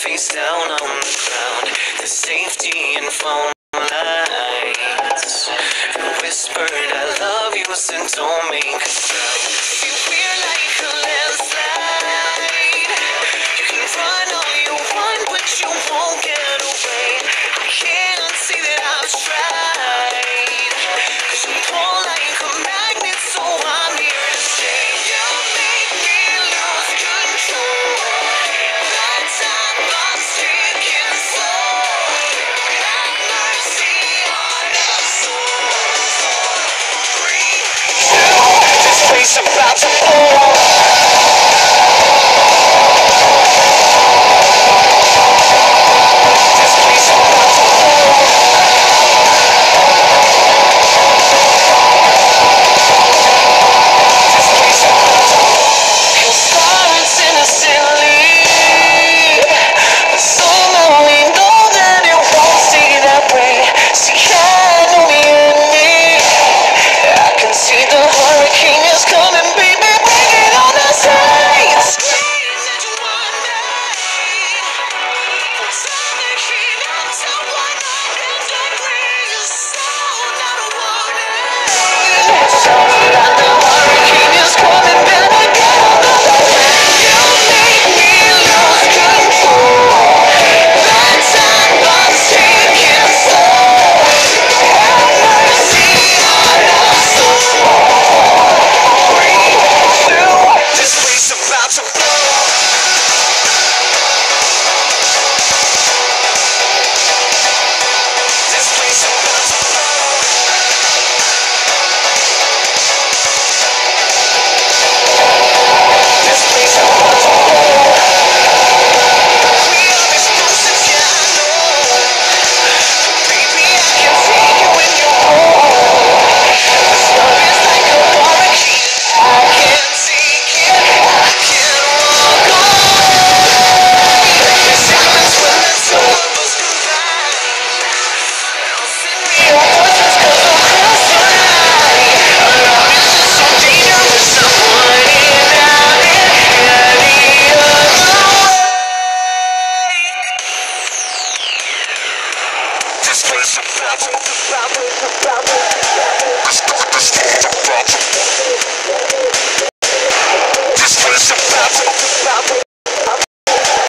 face down on the ground. The safety and phone lights. You whispered I love you, so don't make a sound. If we're like a landslide, you can run all you want, but you won't get away. I can't see that I've tried, 'cause you pull like a magnet, so I'm here to stay. You make me lose control. That time bomb's ticking slow. Have mercy on us all. 3, 2, this place about to blow. This place about to